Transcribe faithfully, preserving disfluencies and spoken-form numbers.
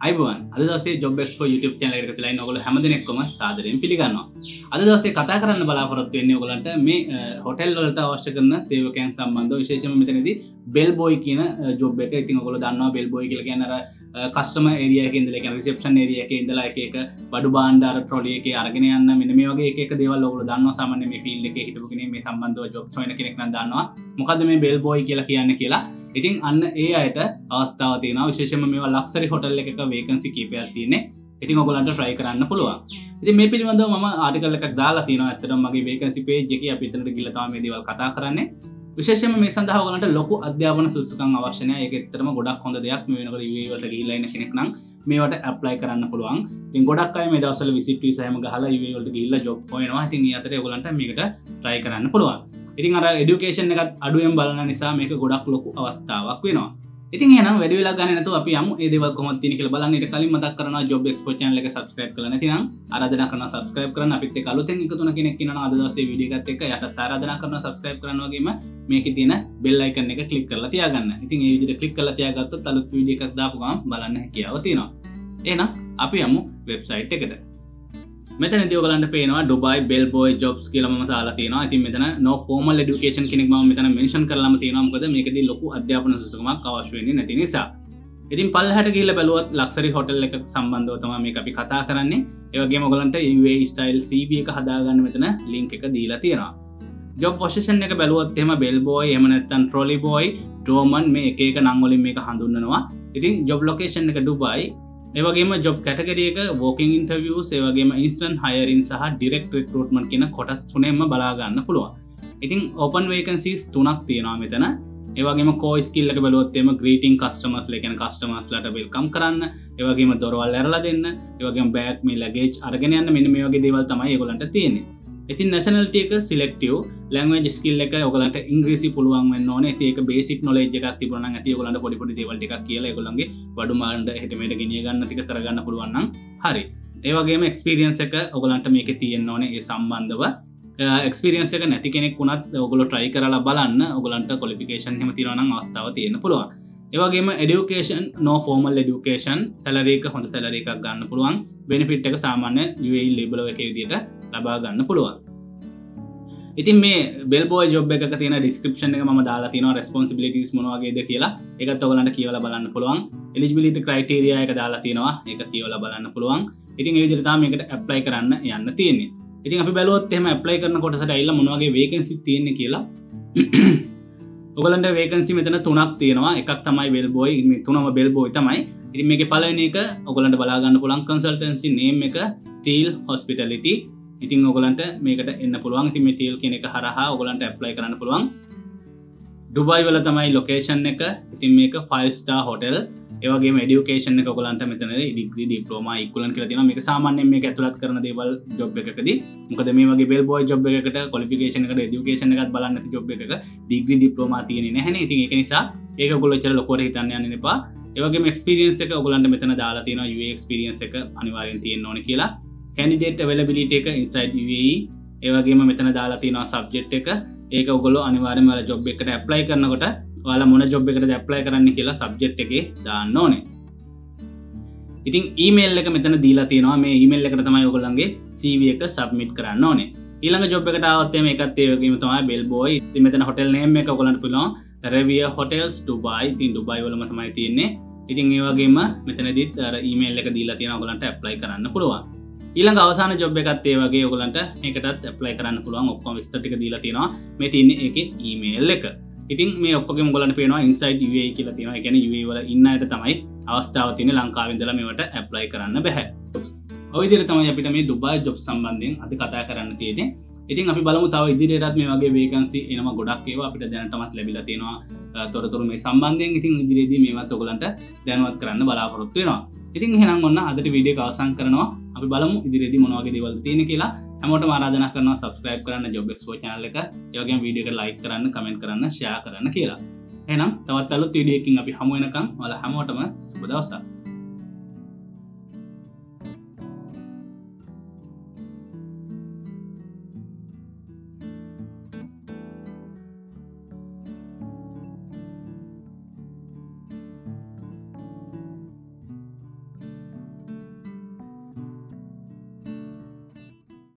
අයිබෝන් අද දවසේ Job Expo YouTube channel එකට තියලා ඉන්න ඔයගොල්ලෝ හැමදෙනෙක්ම සාදරයෙන් පිළිගන්නවා. අද දවසේ කතා කරන්න බලාපොරොත්තු වෙන්නේ ඔයගලන්ට මේ හොටෙල් වලට අවශ්‍ය කරන සේවකයන් සම්බන්ධව විශේෂයෙන්ම මෙතනදී bell boy කියන job එක. ඉතින් ඔයගොල්ලෝ දන්නවා bell boy කියලා කියන්නේ අර customer area එකේ ඉඳලා කියන්නේ reception area එකේ ඉඳලා එක එක බඩු භාණ්ඩ අර trolley එකේ අරගෙන යන්න මෙන්න මේ වගේ එක එක දේවල් ඔයගොල්ලෝ දන්නවා. සාමාන්‍ය මේ field එකේ හිටපු කෙනෙක් මේ සම්බන්ධව jobs හොයන කෙනෙක් නම් දන්නවා. මොකද්ද මේ bell boy කියලා කියන්නේ කියලා. ඉතින් අන්න ඒ අයට අවස්ථාව තියෙනවා. විශේෂයෙන්ම මේවා ලක්සරි හොටෙල් එකක වේකන්සි කීපයක් තියෙන්නේ. ඉතින් ඔයගොල්ලන්ට try කරන්න පුළුවන්. ඉතින් මේ පිළිබඳව මම ආටිකල් එකක් දාලා තියෙනවා. ඇත්තටම මගේ වේකන්සි page එකේ අපි එතනට ගිහලා තමයි මේ දේවල් කතා කරන්නේ. විශේෂයෙන්ම මේ සඳහා ඔයගොල්ලන්ට ලොකු අධ්‍යාපන සුසුකම් අවශ්‍ය නැහැ. ඒක ඇත්තටම ගොඩක් හොඳ දෙයක්. මේ වෙනකොට U A E වලට ගිහිල්ලා ඉන්න කෙනෙක් නම් මේවට apply කරන්න පුළුවන්. ඉතින් ගොඩක් අය මේ දවස්වල visit visa හැම ගහලා U A E වලට ගිහිල්ලා job හොයනවා. ඉතින් මේ අතරේ ඔයගොල්ලන්ට මේකට try කරන්න පුළුවන්. ඉතින් අර education එකත් අඩුවෙන් බලන නිසා මේක ගොඩක් ලොකු අවස්ථාවක් වෙනවා. ඉතින් එහෙනම් වැඩි වෙලා ගන්න නැතුව අපි යමු ඒ දේවල් කොහොමද තියෙන්නේ කියලා බලන්න. ඊට කලින් මතක් කරනවා Job Expo channel එක subscribe කරලා නැතිනම් ආරාධනා කරනවා subscribe කරන්න. අපිත් එක්ක අලුතෙන් එකතු වෙන කෙනෙක් ඉන්නවා අද දවසේ වීඩියෝ එකත් එක්ක යටත් ආරාධනා කරනවා subscribe කරන්න වගේම මේකේ තියෙන bell icon එක click කරලා තියාගන්න. ඉතින් මේ විදිහට click කරලා තියාගත්තොත් අලුත් වීඩියෝ එකක් දාපු ගමන් බලන්න හැකියාව තියෙනවා. එහෙනම් අපි යමු website එකට. මෙතනදී ඔයගලන්ට පේනවා Dubai Bellboy Jobs කියලා මම දාලා තියෙනවා. ඉතින් මෙතන no formal education කෙනෙක් මම මෙතන මෙන්ෂන් කරලාම තියෙනවා. මොකද මේකදී ලොකු අධ්‍යාපන සුසුකමක් අවශ්‍ය වෙන්නේ නැති නිසා. ඉතින් පල්ලෙහාට ගිහිල්ලා බැලුවොත් ලක්සරි හොටෙල් එකක සම්බන්ධව තමයි මේක අපි කතා කරන්නේ. ඒ වගේම ඔයගලන්ට U A E style C V එක හදාගන්න මෙතන link එක දීලා තියෙනවා. job position එක බැලුවොත් එහෙම bellboy එහෙම නැත්නම් trolley boy, doorman මේ එක එක නම් වලින් මේක හඳුන්වනවා. ඉතින් job location එක Dubai. ඒ වගේම job category එක walking interviews, ඒ වගේම instant hiring සහ direct recruitment කියන කොටස් තුනෙන්ම බලා ගන්න පුළුවන්. ඉතින් open vacancies තුනක් තියෙනවා මෙතන. ඒ වගේම core skill එක බැලුවොත් එimhe greeting customers ලා කියන customers ලාට welcome කරන්න, ඒ වගේම දොරවල් ඇරලා දෙන්න, ඒ වගේම bag මේ luggage අරගෙන යන්න මෙන්න මේ වගේ දේවල් තමයි ඒගොල්ලන්ට තියෙන්නේ. ඉතින් nationality එක selective, language skill එක ඔයගලන්ට ඉංග්‍රීසි පුළුවන් වෙන්න ඕනේ. ඉතින් ඒක basic knowledge එකක් තිබුණා නම් ඇති ඔයගලන්ට පොඩි පොඩි දේවල් ටිකක් කියලා ඒගොල්ලන්ගේ වඩු මාණ්ඩ එහෙට මෙහෙට ගෙනිය ගන්න ටික කරගන්න පුළුවන් නම් හරි. ඒ වගේම experience එක ඔයගලන්ට මේකේ තියෙන්න ඕනේ ඒ සම්බන්ධව. experience එක නැති කෙනෙක් වුණත් ඔයගොල්ලෝ try කරලා බලන්න. ඔයගලන්ට qualification එහෙම තියෙනවා නම් අවස්ථාව තියෙන්න පුළුවන්. ඒ වගේම education no formal education, salary එක හොඳ salary එකක් ගන්න පුළුවන්. benefit එක සාමාන්‍ය U A E label එකේ විදිහට ලබා ගන්න පුළුවන්. ඉතින් මේ bellboy job එකක තියෙන description එක මම දාලා තියෙනවා responsibilities මොන වගේද කියලා. ඒකත් ඔයගලන්ට කියවලා බලන්න පුළුවන්. eligibility criteria එක දාලා තියෙනවා. ඒක කියවලා බලන්න පුළුවන්. ඉතින් ඒ විදිහට තමයි මේකට apply කරන්න යන්න තියෙන්නේ. ඉතින් අපි බැලුවොත් එහෙම apply කරන කොටසට ඇවිල්ලා මොන වගේ vacancy තියෙන්නේ කියලා. ඔයගලන්ට vacancy මෙතන තුනක් තියෙනවා. එකක් තමයි bellboy. මේ තුනම bellboy තමයි. ඉතින් මේකේ පළවෙනි එක ඔයගලන්ට බලා ගන්න පුළුවන් consultancy name එක Teal Hospitality. ඉතින් ඔයගලන්ට මේකට එන්න පුළුවන්. ඉතින් මේ Teal කියන එක හරහා ඔයගලන්ට apply කරන්න පුළුවන්. Dubai වල තමයි location එක. ඉතින් මේක five star hotel. ඒ වගේම education එක ඔයගලන්ට මෙතන degree diploma equivalent කියලා තියෙනවා. මේක සාමාන්‍යයෙන් මේක ඇතුළත් කරන දේවල් job එකකදී. මොකද මේ වගේ bellboy job එකකට qualification එකට education එකත් බලන්න නැති job එකක degree diploma තියෙන්නේ නැහැනේ. ඉතින් ඒක නිසා ඒක ඔයගොල්ලෝ එච්චර ලොකුවට හිතන්න යන්න එපා. ඒ වගේම experience එක ඔයගලන්ට මෙතන දාලා තියෙනවා. U A E experience එක අනිවාර්යෙන් තියෙන්න ඕනේ කියලා. candidate availability එක inside U A E. ඒ වගේම මෙතන දාලා තියෙනවා subject එක. ඒක ඔයගොල්ලෝ අනිවාර්යයෙන්ම ඔයාලා job එකකට apply කරනකොට ඔයාලා මොන job එකකටද apply කරන්න කියලා subject එකේ දාන්න ඕනේ. ඉතින් email එක මෙතන දීලා තියෙනවා. මේ email එකට තමයි ඔයගොල්ලන්ගේ C V එක submit කරන්න ඕනේ. ඊළඟ job එකට ආවොත් එimhe එකත් ඒ වගේම තමයි bellboy. ඉතින් මෙතන hotel name එක ඔයගොල්ලන්ට පුළුවන් Revere Hotels Dubai. ඉතින් Dubai වලම තමයි තියෙන්නේ. ඉතින් ඒ වගේම මෙතනදිත් අර email එක දීලා තියෙනවා. ඔයගොල්ලන්ට apply කරන්න පුළුවන්. ඊළඟ අවසාන job එකත් ඒ වගේ ඔයගලන්ට මේකටත් apply කරන්න පුළුවන්. ඔක්කොම විස්තර ටික දීලා තියෙනවා. මේ තියෙන්නේ ඒකේ email එක. ඉතින් මේ ඔක්කොගෙම ඔයගලන්ට පේනවා inside U A E කියලා තියෙනවා. ඒ කියන්නේ U A E වල ඉන්න අයට තමයි අවස්ථාව තියෙන්නේ. ලංකාවේ ඉඳලා මේවට apply කරන්න බෑ. ඔය විදිහට තමයි අපිට මේ Dubai job සම්බන්ධයෙන් අද කතා කරන්න තියෙන්නේ. ඉතින් අපි බලමු තව ඉදිරියටත් මේ වගේ vacancy එනවා ගොඩක් ඒවා අපිට දැනටමත් ලැබිලා තියෙනවා තොරතුරු මේ සම්බන්ධයෙන්. ඉතින් ඉදිරියේදී මේවත් ඔයගලන්ට දැනුවත් කරන්න බලාපොරොත්තු වෙනවා. ඉතින් එහෙනම් ඔන්න අදට වීඩියෝ එක අවසන් කරනවා. අපි බලමු ඉදිරියේදී මොන වගේ දේවල්ද තියෙන්නේ කියලා. හැමෝටම ආරාධනා කරනවා subscribe කරන්න Job Expo channel එක. ඒ වගේම වීඩියෝ එක like කරන්න, comment කරන්න, share කරන්න කියලා. එහෙනම් තවත් අලුත් වීඩියෝ එකකින් අපි හමු වෙනකම් ඔයාලා හැමෝටම සුබ දවසක්.